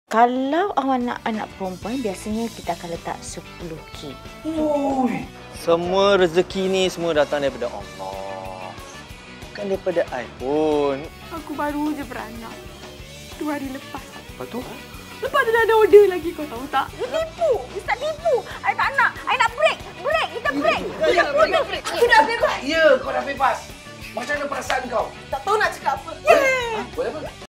Kalau awak nak anak perempuan, biasanya kita akan letak 10K. Ui, semua rezeki ni semua datang daripada Allah. Bukan daripada I pun. Aku baru je beranak 2 hari lepas. Lepas tu? Lepas tu dah ada order lagi, kau tahu tak? You tipu! Ustaz tipu! I tak nak! I nak break! Break! Kita break! Break! Aku dah bebas! Ya, kau dah bebas. Macam mana perasaan kau? Tak tahu nak cakap apa. Boleh apa?